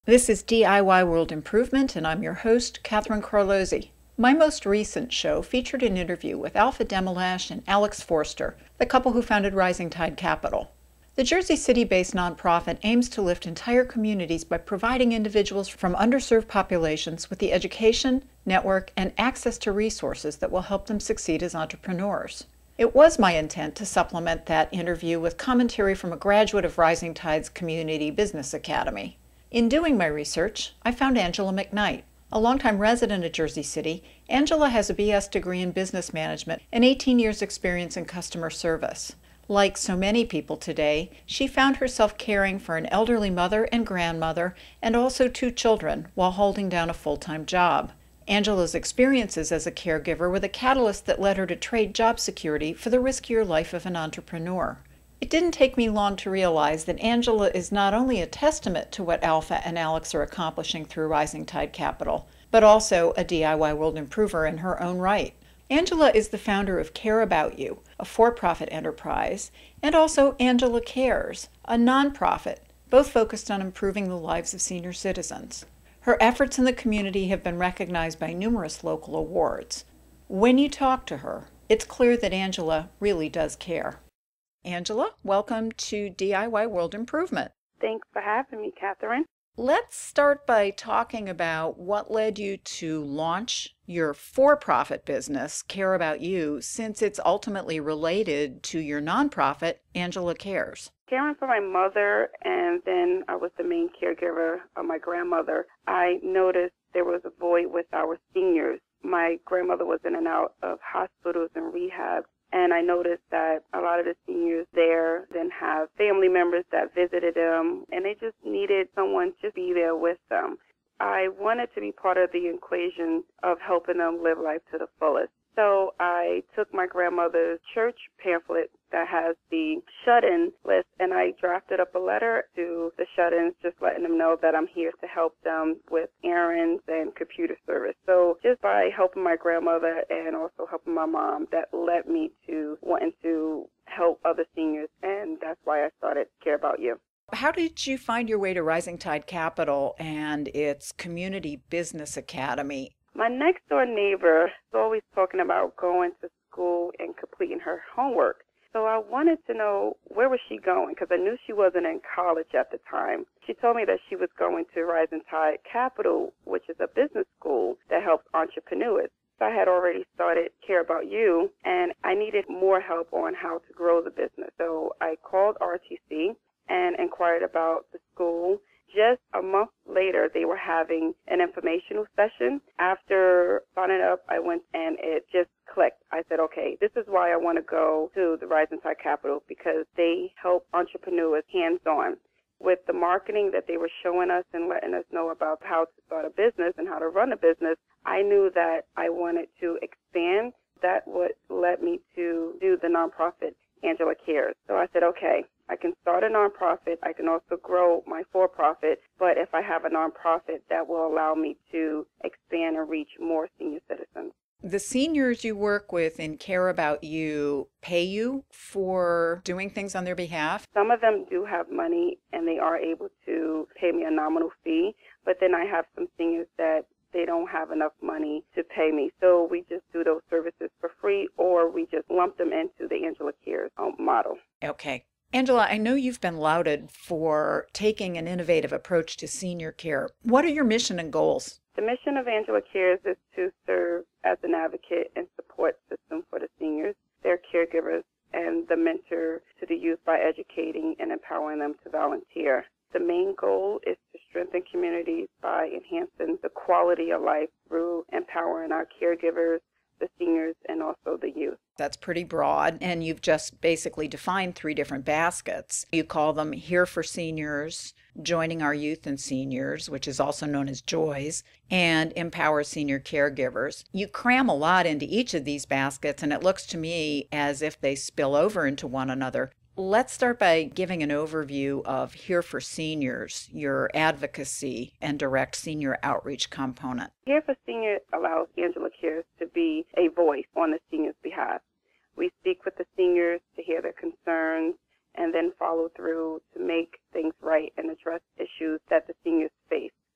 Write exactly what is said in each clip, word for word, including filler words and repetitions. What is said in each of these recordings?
This is D I Y World Improvement, and I'm your host, Catherine Carlozzi. My most recent show featured an interview with Alpha Demelash and Alex Forster, the couple who founded Rising Tide Capital. The Jersey City-based nonprofit aims to lift entire communities by providing individuals from underserved populations with the education, network, and access to resources that will help them succeed as entrepreneurs. It was my intent to supplement that interview with commentary from a graduate of Rising Tide's Community Business Academy. In doing my research, I found Angela McKnight. A longtime resident of Jersey City, Angela has a B S degree in business management and eighteen years experience in customer service. Like so many people today, she found herself caring for an elderly mother and grandmother and also two children while holding down a full-time job. Angela's experiences as a caregiver were the catalyst that led her to trade job security for the riskier life of an entrepreneur. It didn't take me long to realize that Angela is not only a testament to what Alpha and Alex are accomplishing through Rising Tide Capital, but also a D I Y world improver in her own right. Angela is the founder of Care About You, a for-profit enterprise, and also AngelaCARES, a nonprofit, both focused on improving the lives of senior citizens. Her efforts in the community have been recognized by numerous local awards. When you talk to her, it's clear that Angela really does care. Angela, welcome to D I Y World Improvement. Thanks for having me, Catherine. Let's start by talking about what led you to launch your for-profit business, Care About You, since it's ultimately related to your nonprofit, AngelaCARES. Caring for my mother, and then I was the main caregiver of my grandmother. I noticed there was a void with our seniors. My grandmother was in and out of hospitals and rehab. And I noticed that a lot of the seniors there didn't have family members that visited them, and they just needed someone to be there with them. I wanted to be part of the equation of helping them live life to the fullest. So I took my grandmother's church pamphlet that has the shut-in list, and I drafted up a letter to the shut-ins, just letting them know that I'm here to help them with errands and computer service. So just by helping my grandmother and also helping my mom, that led me to wanting to help other seniors, and that's why I started Care About You. How did you find your way to Rising Tide Capital and its Community Business Academy? My next-door neighbor was always talking about going to school and completing her homework. So I wanted to know, where was she going? Because I knew she wasn't in college at the time. She told me that she was going to Rising Tide Capital, which is a business school that helps entrepreneurs. So I had already started Care About You, and I needed more help on how to grow the business. So I called R T C and inquired about the school. Just a month later, they were having an informational session. After signing up, I went and it just clicked. I said, okay, this is why I want to go to the Rising Tide Capital, because they help entrepreneurs hands-on. With the marketing that they were showing us and letting us know about how to start a business and how to run a business, I knew that I wanted to expand. That what led me to do the nonprofit AngelaCARES. So I said, okay, I can start a nonprofit. I can also grow my for-profit. But if I have a nonprofit, that will allow me to expand and reach more senior citizens. The seniors you work with in Care About You pay you for doing things on their behalf? Some of them do have money, and they are able to pay me a nominal fee. But then I have some seniors that they don't have enough money to pay me. So we just do those services for free, or we just lump them into the AngelaCARES um, model. Okay. Angela, I know you've been lauded for taking an innovative approach to senior care. What are your mission and goals? The mission of AngelaCARES is to serve as an advocate and support system for the seniors, their caregivers, and the mentor to the youth by educating and empowering them to volunteer. The main goal is to strengthen communities by enhancing the quality of life through empowering our caregivers, the seniors, and also the youth. That's pretty broad, and you've just basically defined three different baskets. You call them Here for Seniors, Joining Our Youth and Seniors, which is also known as JOYS, and Empower Senior Caregivers. You cram a lot into each of these baskets, and it looks to me as if they spill over into one another. Let's start by giving an overview of Here for Seniors, your advocacy and direct senior outreach component. Here for Seniors allows AngelaCARES to be a voice on the seniors' behalf. We speak with the seniors to hear their concerns and then follow through to make things right and address issues that the seniors face.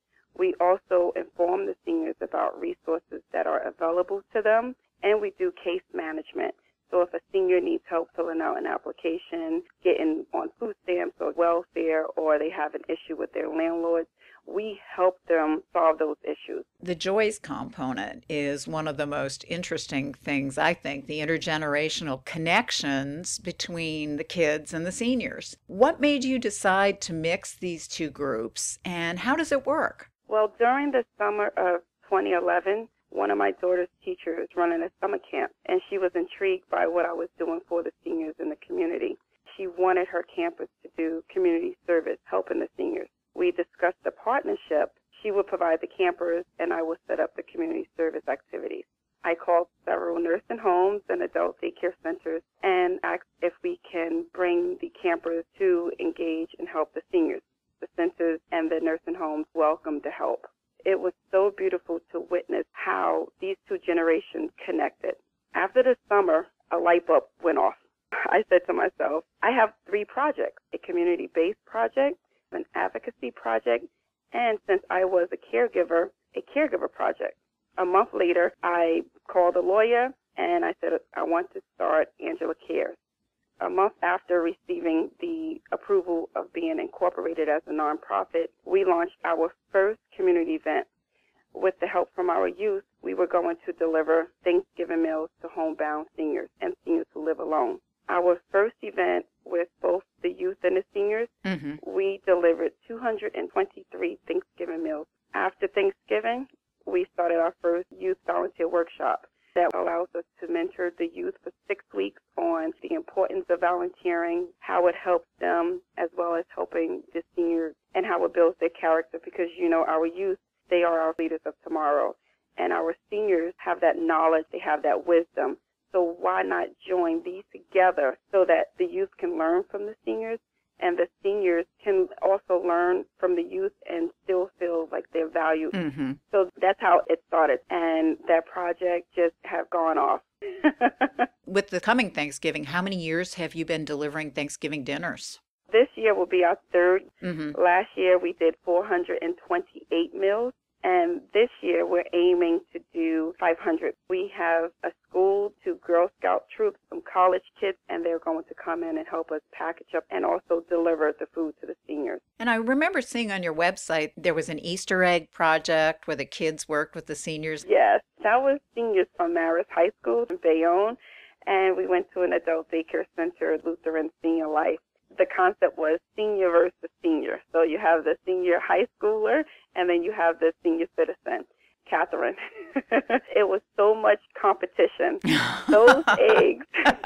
are available to them, and we do case management. So if a senior needs help filling out an application, getting on food stamps or welfare, or they have an issue with their landlords, we help them solve those issues. The joys component is one of the most interesting things, I think, the intergenerational connections between the kids and the seniors. What made you decide to mix these two groups, and how does it work? Well, during the summer of twenty eleven, one of my daughter's teachers running a summer camp, and she was intrigued by what I was doing for the seniors in the community. She wanted her campus to do community service, helping the seniors. We discussed the partnership. She would provide the campers, and I would set up the community service activities. I called several nursing homes and adult daycare centers and asked if we can bring the campers to engage and help the seniors. The centers and the nursing homes welcomed the help. It was so beautiful to witness how these two generations connected. After the summer, a light bulb went off. I said to myself, I have three projects, a community-based project, an advocacy project, and since I was a caregiver, a caregiver project. A month later, I called a lawyer and I said, I want to start AngelaCARES. A month after receiving the approval of being incorporated as a nonprofit, we launched our first community event. With the help from our youth, we were going to deliver Thanksgiving meals to homebound seniors and seniors who live alone. Our first event with both the youth and the seniors, mm-hmm. we delivered two hundred twenty-three Thanksgiving meals. After Thanksgiving, we started our first youth volunteer workshop that allows us to mentor the youth for six weeks on the importance of volunteering, how it helps them, as well as helping the seniors, and how it builds their character, because, you know, our youth, they are our leaders of tomorrow, and our seniors have that knowledge, they have that wisdom. So why not join these together so that the youth can learn from the seniors and the seniors can also learn from the youth and still feel like they're valued. Mm-hmm. So that's how it started. And that project just have gone off. With the coming Thanksgiving, how many years have you been delivering Thanksgiving dinners? This year will be our third. Mm-hmm. Last year we did four hundred twenty-eight meals. And this year, we're aiming to do five hundred. We have a school to Girl Scout troops, some college kids, and they're going to come in and help us package up and also deliver the food to the seniors. And I remember seeing on your website there was an Easter egg project where the kids worked with the seniors. Yes, that was seniors from Marist High School in Bayonne, and we went to an adult daycare center, Lutheran Senior Life. The concept was senior versus senior. So you have the senior high schooler, and then you have the senior citizen, Catherine. It was so much competition. Those eggs,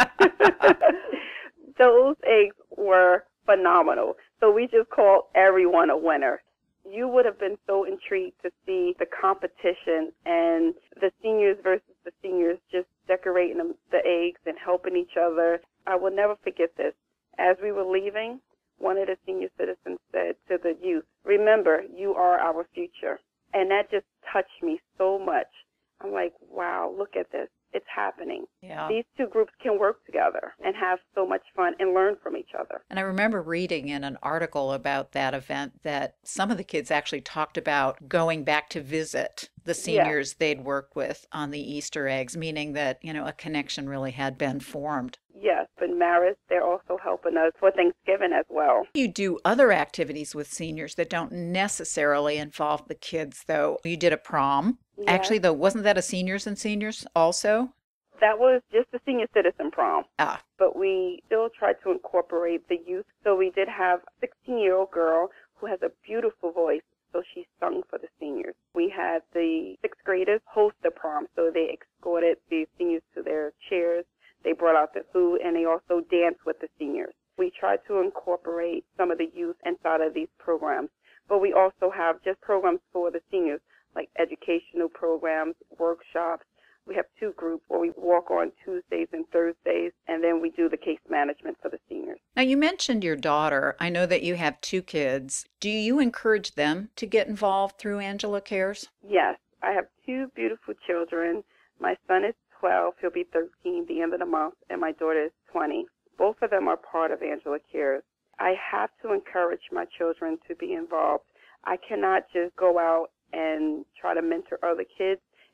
those eggs were phenomenal. So we just called everyone a winner. You would have been so intrigued to see the competition and the seniors versus the seniors just decorating them, the eggs and helping each other. I will never forget this. As we were leaving, one of the senior citizens said to the youth, remember, you are our future. And that just touched me so much. I'm like, wow, look at this. It's happening. Yeah. These two groups can work together and have so much fun and learn from each other. And I remember reading in an article about that event that some of the kids actually talked about going back to visit the seniors yeah. they'd worked with on the Easter eggs, meaning that, you know, a connection really had been formed. Yes, but Marist, they're also helping us for Thanksgiving as well. You do other activities with seniors that don't necessarily involve the kids, though. You did a prom. Yes. Actually, though, wasn't that a seniors and seniors also? That was just a senior citizen prom. Ah. But we still tried to incorporate the youth. So we did have a sixteen-year-old girl who has a beautiful voice. So she sung for the seniors. We had the sixth graders host the prom. So they escorted the seniors to their chairs. They brought out the food, and they also danced with the seniors. We tried to incorporate some of the youth inside of these programs, but we also have just programs for the seniors, like educational programs, workshops. We have two groups where we walk on Tuesdays and Thursdays, and then we do the case management for the seniors. Now, you mentioned your daughter. I know that you have two kids. Do you encourage them to get involved through AngelaCARES? Yes. I have two beautiful children. My son is twelve. He'll be thirteen the end of the month, and my daughter is twenty. Both of them are part of AngelaCARES. I have to encourage my children to be involved. I cannot just go out and try to mentor other kids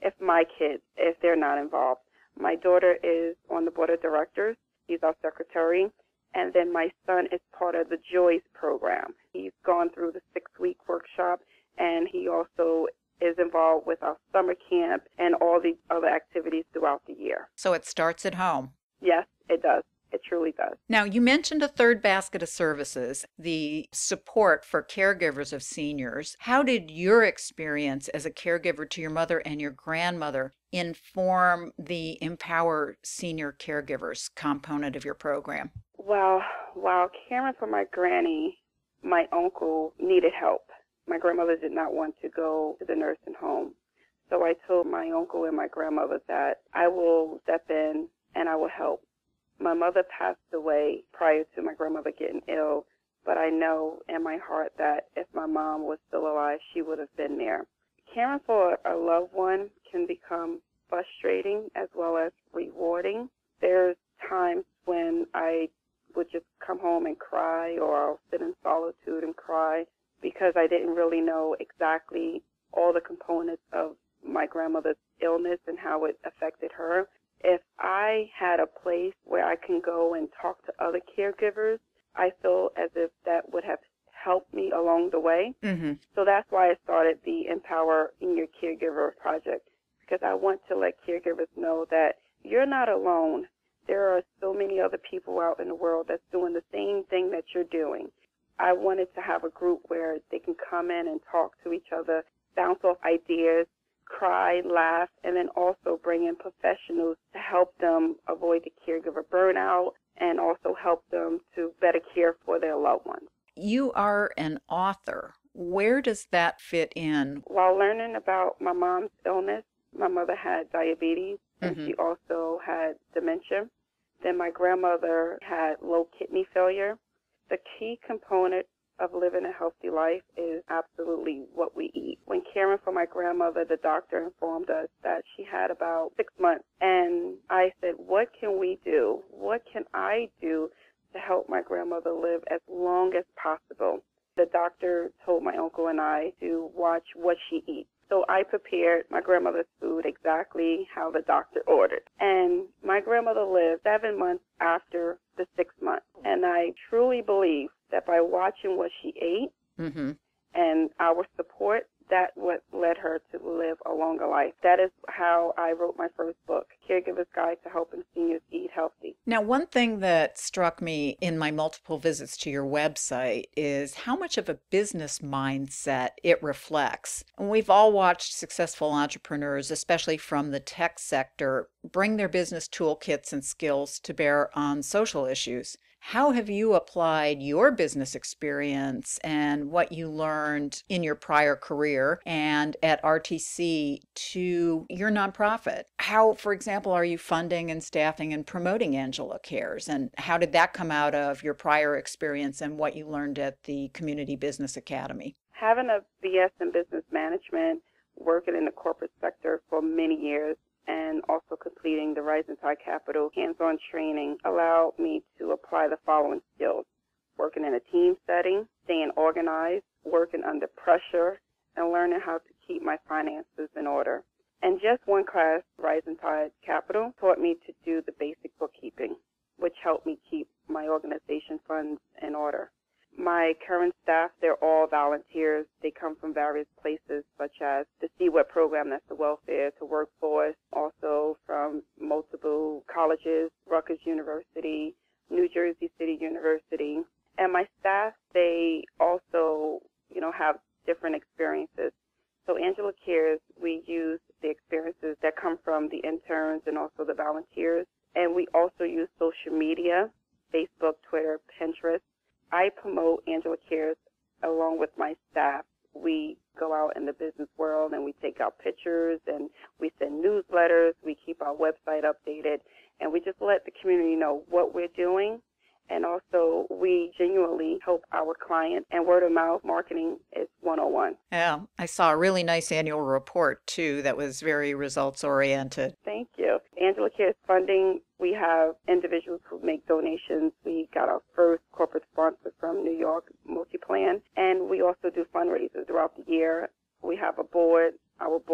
if my kids, if they're not involved. My daughter is on the board of directors. He's our secretary. And then my son is part of the Joys program. He's gone through the six-week workshop, and he also is involved with our summer camp and all the other activities throughout the year. So it starts at home. Yes, it does. It truly does. Now, you mentioned a third basket of services, the support for caregivers of seniors. How did your experience as a caregiver to your mother and your grandmother inform the Empower Senior Caregivers component of your program? Well, while caring for my granny, my uncle needed help. My grandmother did not want to go to the nursing home. So I told my uncle and my grandmother that I will step in and I will help. My mother passed away prior to my grandmother getting ill, but I know in my heart that if my mom was still alive, she would have been there. Caring for a loved one can become frustrating as well as rewarding. There's times when I would just come home and cry, or I'll sit in solitude and cry because I didn't really know exactly all the components of my grandmother's illness and how it affected her. If I had a place where I can go and talk to other caregivers, I feel as if that would have helped me along the way. Mm-hmm. So that's why I started the Empower Senior Caregiver Project, because I want to let caregivers know that you're not alone. There are so many other people out in the world that's doing the same thing that you're doing. I wanted to have a group where they can come in and talk to each other, bounce off ideas, cry, laugh, and then also bring in professionals to help them avoid the caregiver burnout and also help them to better care for their loved ones. You are an author. Where does that fit in? While learning about my mom's illness, my mother had diabetes, and Mm-hmm. she also had dementia. Then my grandmother had low kidney failure. The key component of living a healthy life is absolutely what we eat. When caring for my grandmother, the doctor informed us that she had about six months. And I said, what can we do? What can I do to help my grandmother live as long as possible? The doctor told my uncle and I to watch what she eats. So I prepared my grandmother's food exactly how the doctor ordered. And my grandmother lived seven months after the six months. And I truly believe that by watching what she ate Mm-hmm. and our support, that what led her to live a longer life. That is how I wrote my first book, Caregiver's Guide to Helping Seniors Eat Healthy. Now, one thing that struck me in my multiple visits to your website is how much of a business mindset it reflects. And we've all watched successful entrepreneurs, especially from the tech sector, bring their business toolkits and skills to bear on social issues. How have you applied your business experience and what you learned in your prior career and at R T C to your nonprofit? How, for example, are you funding and staffing and promoting AngelaCARES? And how did that come out of your prior experience and what you learned at the Community Business Academy? Having a B S in business management, working in the corporate sector for many years, and also completing the Rising Tide Capital hands-on training allowed me to apply the following skills: working in a team setting, staying organized, working under pressure, and learning how to keep my finances in order. And just one class, Rising Tide Capital, taught me to do the basic bookkeeping, which helped me keep my organization funds in order. My current staff, they're all volunteers. They come from various places, such as the C W E P program, that's the welfare to workforce, also from multiple colleges, Rutgers University, New Jersey City University. And my staff, they also, you know, have different experiences. So AngelaCARES, we use the experiences that come from the interns and also the volunteers. And we also use social media, Facebook, Twitter, Pinterest. I promote AngelaCARES along with my staff. We go out in the business world and we take out pictures and we send newsletters. We keep our website updated and we just let the community know what we're doing. And also, we genuinely help our clients, and word of mouth marketing is one oh one. Yeah, I saw a really nice annual report, too, that was very results-oriented. Thank you. AngelaCARES funding, we have individuals who make donations. We got our first corporate sponsor from New York, Multiplan, and we also do fundraisers throughout the year. We have a board. Our board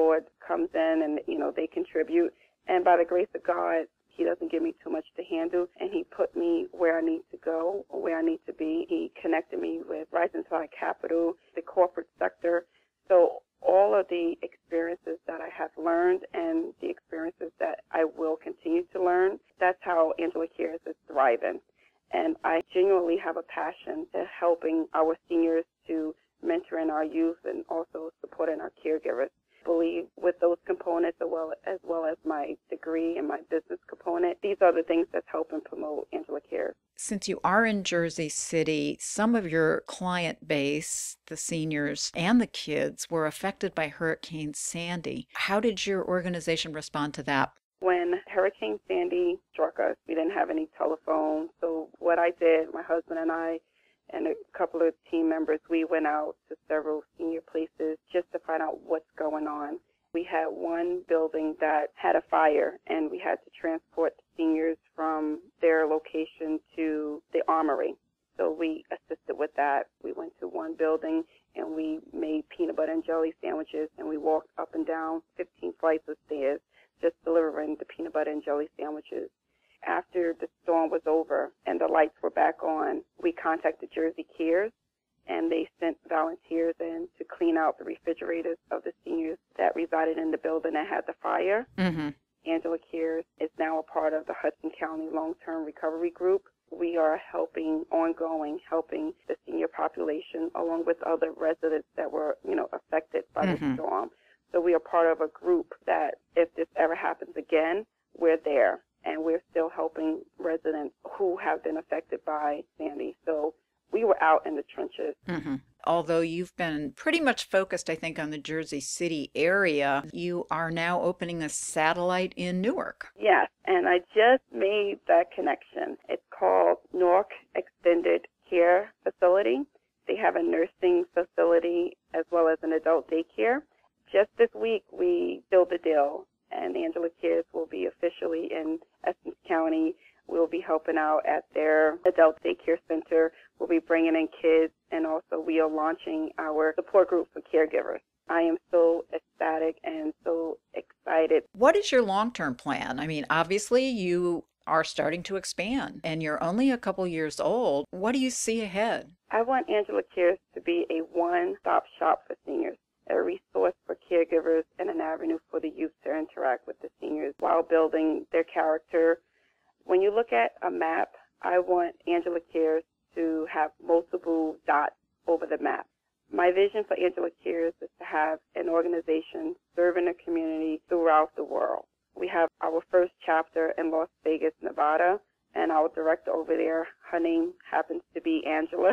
comes in and, you know, they contribute. And by the grace of God, he doesn't give me too much to handle, and he put me where I need to go, or where I need to be. He connected me with Rising Tide Capital, the corporate sector. So all of the experiences that I have learned and the experiences that I will continue to learn, that's how AngelaCARES is thriving. And I genuinely have a passion to helping our seniors, to mentoring our youth, and also supporting our caregivers. I believe with those components, as well, as well as my degree and my business component, these are the things that's helping promote AngelaCARES. Since you are in Jersey City, some of your client base, the seniors and the kids, were affected by Hurricane Sandy. How did your organization respond to that? When Hurricane Sandy struck us, we didn't have any telephone. So what I did, my husband and I, and a couple of team members, we went out to several senior places just to find out what's going on. We had one building that had a fire, and we had to transport the seniors from their location to the armory. So we assisted with that. We went to one building, and we made peanut butter and jelly sandwiches, and we walked up and down fifteen flights of stairs just delivering the peanut butter and jelly sandwiches. After the storm was over and the lights were back on, we contacted Jersey Cares, and they sent volunteers in to clean out the refrigerators of the seniors that resided in the building that had the fire. Mm-hmm. AngelaCARES is now a part of the Hudson County Long-Term Recovery Group. We are helping, ongoing, helping the senior population along with other residents that were, you know, affected by Mm-hmm. the storm. So we are part of a group that if this ever happens again, we're there. And we're still helping residents who have been affected by Sandy. So we were out in the trenches. Mm-hmm. Although you've been pretty much focused, I think, on the Jersey City area, you are now opening a satellite in Newark. Yes, and I just made that connection. It's called Newark Extended Care Facility. They have a nursing facility as well as an adult daycare. Just this week, we sealed the deal, and AngelaCARES will be officially in Essex County. We'll be helping out at their adult daycare center. We'll be bringing in kids, and also we are launching our support group for caregivers. I am so ecstatic and so excited. What is your long-term plan? I mean, obviously you are starting to expand, and you're only a couple years old. What do you see ahead? I want AngelaCARES to be a one-stop shop for seniors, a resource for caregivers, and an avenue for the youth to interact with the seniors while building their character. When you look at a map, I want AngelaCARES to have multiple dots over the map. My vision for AngelaCARES is to have an organization serving the community throughout the world. We have our first chapter in Las Vegas, Nevada, and our director over there, her name happens to be Angela.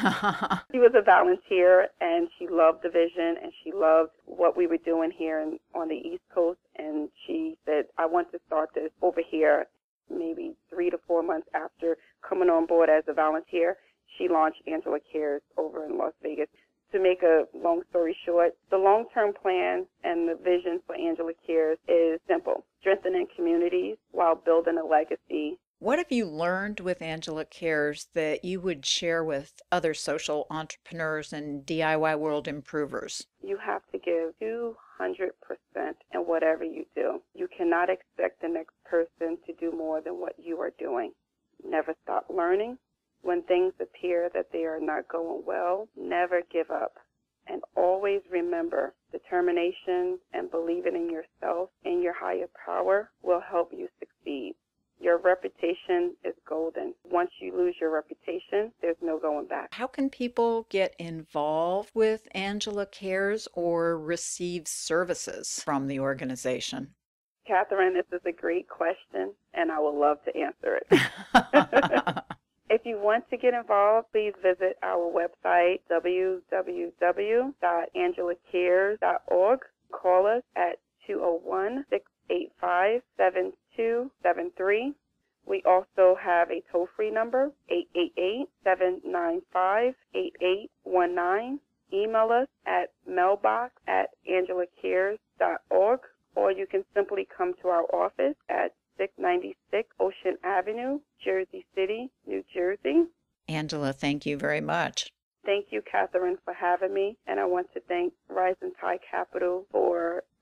She was a volunteer, and she loved the vision, and she loved what we were doing here in, on the East Coast, and she said, I want to start this over here. Maybe three to four months after coming on board as a volunteer, she launched AngelaCARES over in Las Vegas. To make a long story short, the long-term plan and the vision for AngelaCARES is simple: strengthening communities while building a legacy. What have you learned with AngelaCARES that you would share with other social entrepreneurs and D I Y world improvers? You have to give two hundred percent in whatever you do. You cannot expect the next person to do more than what you are doing. Never stop learning. When things appear that they are not going well, never give up. And always remember, determination and believing in yourself and your higher power will help you succeed. Your reputation is golden. Once you lose your reputation, there's no going back. How can people get involved with AngelaCARES or receive services from the organization? Catherine, this is a great question, and I would love to answer it. If you want to get involved, please visit our website, w w w dot angela cares dot org. Call us at two oh one, six eight five, seven two seven three. We also have a toll-free number, eight eight eight, seven nine five, eight eight one nine. Email us at mailbox at angela cares dot org, or you can simply come to our office at six ninety-six Ocean Avenue, Jersey City, New Jersey. Angela, thank you very much. Thank you, Catherine, for having me, and I want to thank Rising Tide Capital for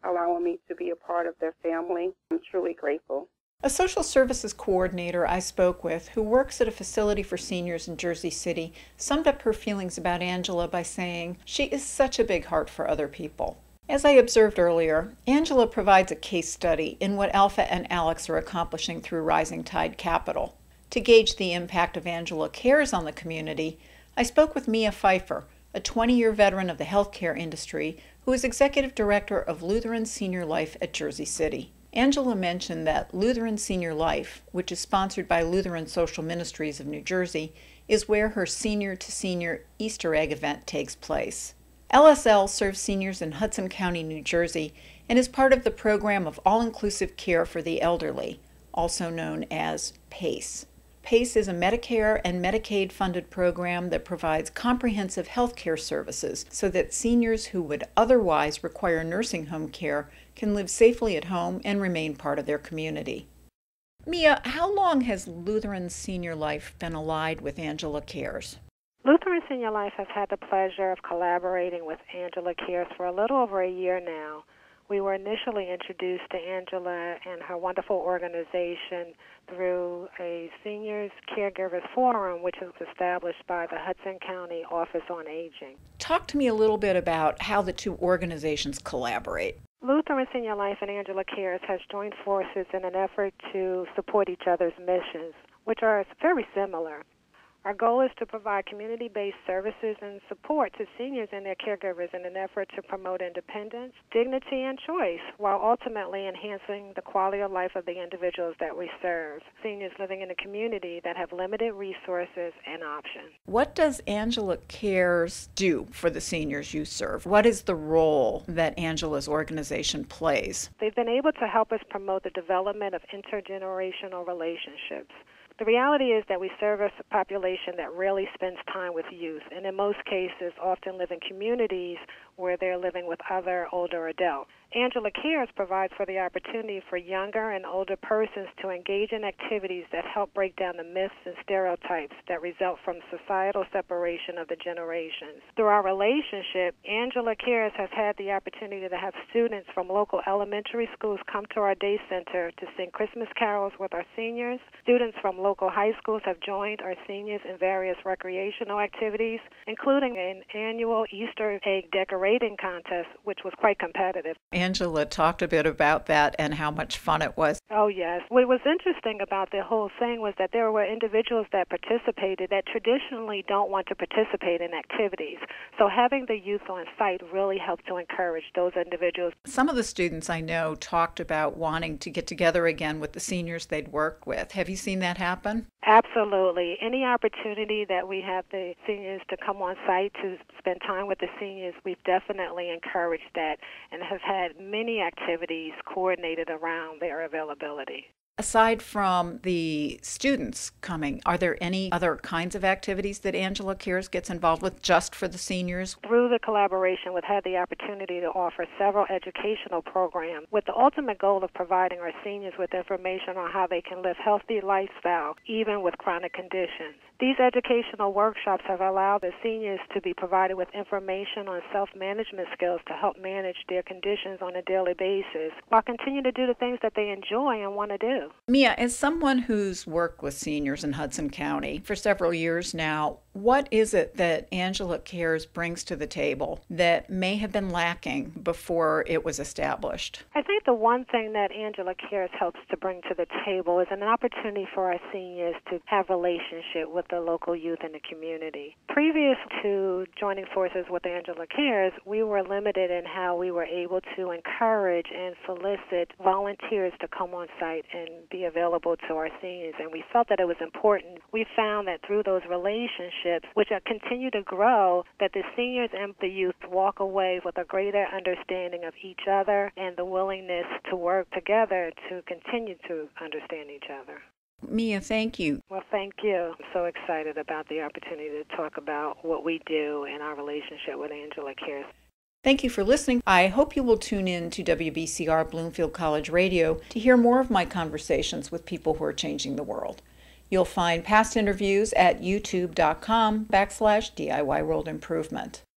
allowing me to be a part of their family. I'm truly grateful. A social services coordinator I spoke with who works at a facility for seniors in Jersey City summed up her feelings about Angela by saying, "She is such a big heart for other people." As I observed earlier, Angela provides a case study in what Alpha and Alex are accomplishing through Rising Tide Capital. To gauge the impact of AngelaCARES on the community, I spoke with Mia Phifer, a twenty-year veteran of the healthcare industry who is executive director of Lutheran Senior Life at Jersey City. Angela mentioned that Lutheran Senior Life, which is sponsored by Lutheran Social Ministries of New Jersey, is where her Senior to Senior Easter egg event takes place. L S L serves seniors in Hudson County, New Jersey, and is part of the program of all-inclusive care for the elderly, also known as PACE. PACE is a Medicare and Medicaid-funded program that provides comprehensive health care services so that seniors who would otherwise require nursing home care can live safely at home and remain part of their community. Mia, how long has Lutheran Senior Life been allied with AngelaCARES? Lutheran Senior Life has had the pleasure of collaborating with AngelaCARES for a little over a year now. We were initially introduced to Angela and her wonderful organization through a Seniors Caregivers Forum, which was established by the Hudson County Office on Aging. Talk to me a little bit about how the two organizations collaborate. Lutheran Senior Life and AngelaCARES has joined forces in an effort to support each other's missions, which are very similar. Our goal is to provide community-based services and support to seniors and their caregivers in an effort to promote independence, dignity, and choice, while ultimately enhancing the quality of life of the individuals that we serve, seniors living in a community that have limited resources and options. What does AngelaCARES do for the seniors you serve? What is the role that Angela's organization plays? They've been able to help us promote the development of intergenerational relationships. The reality is that we service a population that rarely spends time with youth, and in most cases often live in communities where they're living with other older adults. AngelaCARES provides for the opportunity for younger and older persons to engage in activities that help break down the myths and stereotypes that result from societal separation of the generations. Through our relationship, AngelaCARES has had the opportunity to have students from local elementary schools come to our day center to sing Christmas carols with our seniors. Students from local high schools have joined our seniors in various recreational activities, including an annual Easter egg decorating contest, which was quite competitive. Angela talked a bit about that and how much fun it was. Oh, yes. What was interesting about the whole thing was that there were individuals that participated that traditionally don't want to participate in activities. So having the youth on site really helped to encourage those individuals. Some of the students I know talked about wanting to get together again with the seniors they'd worked with. Have you seen that happen? Absolutely. Any opportunity that we have the seniors to come on site to spend time with the seniors, we've definitely encouraged that and have had many activities coordinated around their availability. Aside from the students coming, are there any other kinds of activities that AngelaCARES gets involved with just for the seniors? Through the collaboration, we've had the opportunity to offer several educational programs with the ultimate goal of providing our seniors with information on how they can live healthy lifestyle, even with chronic conditions. These educational workshops have allowed the seniors to be provided with information on self-management skills to help manage their conditions on a daily basis, while continuing to do the things that they enjoy and want to do. Mia, as someone who's worked with seniors in Hudson County for several years now, what is it that AngelaCARES brings to the table that may have been lacking before it was established? I think the one thing that AngelaCARES helps to bring to the table is an opportunity for our seniors to have a relationship with the local youth in the community. Previous to joining forces with AngelaCARES, we were limited in how we were able to encourage and solicit volunteers to come on site and be available to our seniors, and we felt that it was important. We found that through those relationships, which continue to grow, that the seniors and the youth walk away with a greater understanding of each other and the willingness to work together to continue to understand each other. Mia, thank you. Well, thank you. I'm so excited about the opportunity to talk about what we do and our relationship with AngelaCARES. Thank you for listening. I hope you will tune in to W B C R Bloomfield College Radio to hear more of my conversations with people who are changing the world. You'll find past interviews at youtube.com backslash DIY World Improvement.